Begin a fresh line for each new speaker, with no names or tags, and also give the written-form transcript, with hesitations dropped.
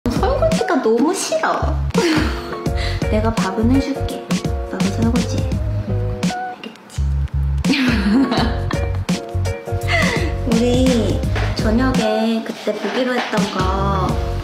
설거지가 너무 싫어. 내가 밥은 해줄게. 너도 설거지 해. 알겠지? 우리 저녁에 그때 보기로 했던 거